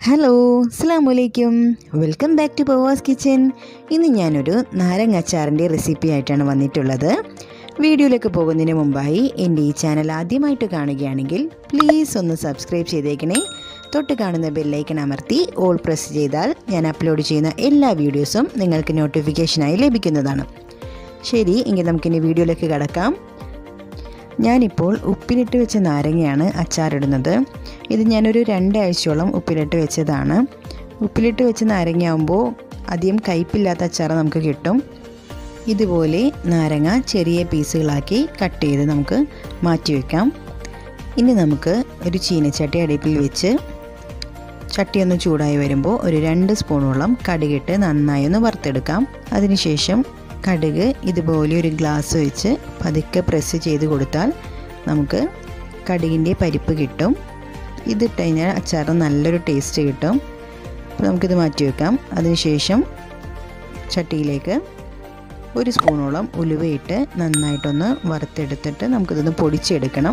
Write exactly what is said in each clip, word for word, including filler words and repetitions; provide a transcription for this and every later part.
Hello അസ്സലാമലൈക്കും welcome back to Pavas kitchen. ഇന്ന് ഞാനൊരു നാരങ്ങ അച്ചാറിൻ്റെ റെസിപ്പി ആയിട്ടാണ് വന്നിട്ടുള്ളത്. വീഡിയോയിലേക്ക് പോകുന്നതിന് മുമ്പായി എൻ്റെ ഈ ചാനൽ ആദ്യമായിട്ട് കാണുകയാണെങ്കിൽ പ്ലീസ് ഒന്ന് സബ്സ്ക്രൈബ് ചെയ്തേക്കണേ. തൊട്ട് കാണുന്ന ബെല്ലൈക്കൺ അമർത്തി ഓൾ പ്രസ് ചെയ്താൽ ഞാൻ അപ്ലോഡ് ചെയ്യുന്ന എല്ലാ വീഡിയോസും നിങ്ങൾക്ക് നോട്ടിഫിക്കേഷനായി ലഭിക്കുന്നതാണ്. ശരി, എങ്കിൽ നമുക്കിനി വീഡിയോയിലേക്ക് കടക്കാം. ഞാനിപ്പോൾ ഉപ്പിലിട്ട് വെച്ച നാരങ്ങയാണ് അച്ചാറിടുന്നത്. ഇത് ഞാനൊരു രണ്ടാഴ്ചയോളം ഉപ്പിലിട്ട് വെച്ചതാണ്. ഉപ്പിലിട്ട് വെച്ച നാരങ്ങയാകുമ്പോൾ അധികം കയ്പില്ലാത്ത അച്ചാർ നമുക്ക് കിട്ടും. ഇതുപോലെ നാരങ്ങ ചെറിയ പീസുകളാക്കി കട്ട് ചെയ്ത് നമുക്ക് മാറ്റി വയ്ക്കാം. ഇനി നമുക്ക് ഒരു ചീനച്ചട്ടി അടുപ്പിൽ വെച്ച് ചട്ടിയൊന്ന് ചൂടായി വരുമ്പോൾ ഒരു രണ്ട് സ്പൂണോളം കടുകിട്ട് നന്നായി ഒന്ന് വറുത്തെടുക്കാം. അതിനുശേഷം കടുക് ഇതുപോലെ ഒരു ഗ്ലാസ് വെച്ച് പതുക്കെ പ്രസ് ചെയ്ത് കൊടുത്താൽ നമുക്ക് കടുകിൻ്റെ പരിപ്പ് കിട്ടും. ഇതിട്ട് കഴിഞ്ഞാൽ അച്ചാറിന് നല്ലൊരു ടേസ്റ്റ് കിട്ടും. അപ്പോൾ നമുക്കിത് മാറ്റി വെക്കാം. അതിനുശേഷം ചട്ടിയിലേക്ക് ഒരു സ്പൂണോളം ഉലുവയിട്ട് നന്നായിട്ടൊന്ന് വറുത്തെടുത്തിട്ട് നമുക്കിതൊന്ന് പൊടിച്ചെടുക്കണം.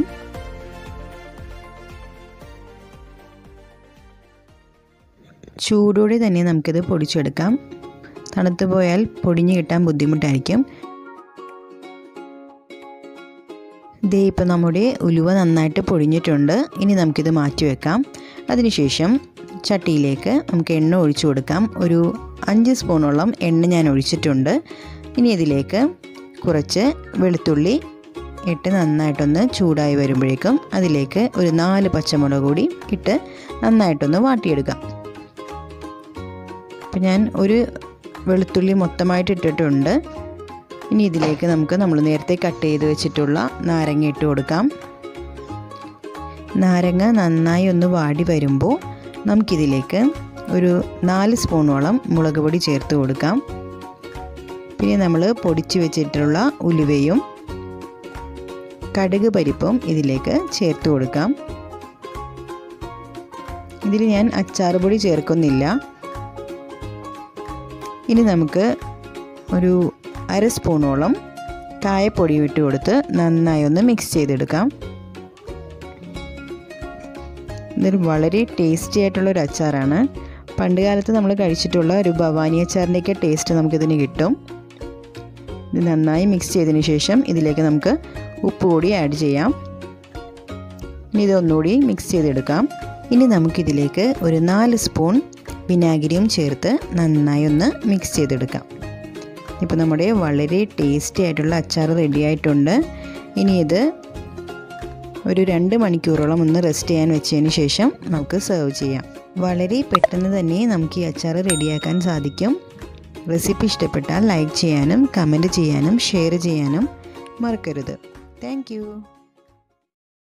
ചൂടോടെ തന്നെ നമുക്കിത് പൊടിച്ചെടുക്കാം. തണുത്തു പോയാൽ പൊടിഞ്ഞ് കിട്ടാൻ ബുദ്ധിമുട്ടായിരിക്കും. ദേ ഇപ്പോൾ നമ്മുടെ ഉലുവ നന്നായിട്ട് പൊടിഞ്ഞിട്ടുണ്ട്. ഇനി നമുക്കിത് മാറ്റി വെക്കാം. അതിനുശേഷം ചട്ടിയിലേക്ക് നമുക്ക് എണ്ണ ഒഴിച്ചു കൊടുക്കാം. ഒരു അഞ്ച് സ്പൂണോളം എണ്ണ ഞാൻ ഒഴിച്ചിട്ടുണ്ട്. ഇനി ഇതിലേക്ക് കുറച്ച് വെളുത്തുള്ളി ഇട്ട് നന്നായിട്ടൊന്ന് ചൂടായി വരുമ്പോഴേക്കും അതിലേക്ക് ഒരു നാല് പച്ചമുളക് കൂടി ഇട്ട് നന്നായിട്ടൊന്ന് വാട്ടിയെടുക്കാം. അപ്പോൾ ഞാൻ ഒരു വെളുത്തുള്ളി മൊത്തമായിട്ട് ഇട്ടിട്ടുണ്ട്. ഇനി ഇതിലേക്ക് നമുക്ക് നമ്മൾ നേരത്തെ കട്ട് ചെയ്ത് വെച്ചിട്ടുള്ള നാരങ്ങ ഇട്ട് കൊടുക്കാം. നാരങ്ങ നന്നായി ഒന്ന് വാടി വരുമ്പോൾ നമുക്കിതിലേക്ക് ഒരു നാല് സ്പൂണോളം മുളക് പൊടി ചേർത്ത് കൊടുക്കാം. പിന്നെ നമ്മൾ പൊടിച്ച് വെച്ചിട്ടുള്ള ഉലുവയും കടുക് പരിപ്പും ഇതിലേക്ക് ചേർത്ത് കൊടുക്കാം. ഇതിൽ ഞാൻ അച്ചാർ പൊടി ചേർക്കുന്നില്ല. ഇനി നമുക്ക് ഒരു അര സ്പൂണോളം കായപ്പൊടി ഇട്ട് കൊടുത്ത് നന്നായി ഒന്ന് മിക്സ് ചെയ്തെടുക്കാം. ഇതൊരു വളരെ ടേസ്റ്റി ആയിട്ടുള്ളൊരു അച്ചാറാണ്. പണ്ട് കാലത്ത് നമ്മൾ കഴിച്ചിട്ടുള്ള ഒരു ഭവാനി അച്ചാറിൻ്റെയൊക്കെ ടേസ്റ്റ് നമുക്കിതിന് കിട്ടും. ഇത് നന്നായി മിക്സ് ചെയ്തതിന് ശേഷം ഇതിലേക്ക് നമുക്ക് ഉപ്പ് കൂടി ആഡ് ചെയ്യാം. ഇനി ഇതൊന്നുകൂടി മിക്സ് ചെയ്തെടുക്കാം. ഇനി നമുക്കിതിലേക്ക് ഒരു നാല് സ്പൂൺ വിനാഗിരിയും ചേർത്ത് നന്നായി ഒന്ന് മിക്സ് ചെയ്തെടുക്കാം. ഇപ്പോൾ നമ്മുടെ വളരെ ടേസ്റ്റി ആയിട്ടുള്ള അച്ചാർ റെഡി ആയിട്ടുണ്ട്. ഇനി ഇത് ഒരു രണ്ട് മണിക്കൂറോളം ഒന്ന് റെസ്റ്റ് ചെയ്യാൻ വെച്ചതിന് ശേഷം നമുക്ക് സെർവ് ചെയ്യാം. വളരെ പെട്ടെന്ന് തന്നെ നമുക്ക് ഈ അച്ചാർ റെഡിയാക്കാൻ സാധിക്കും. റെസിപ്പി ഇഷ്ടപ്പെട്ടാൽ ലൈക്ക് ചെയ്യാനും കമൻറ്റ് ചെയ്യാനും ഷെയർ ചെയ്യാനും മറക്കരുത്. താങ്ക്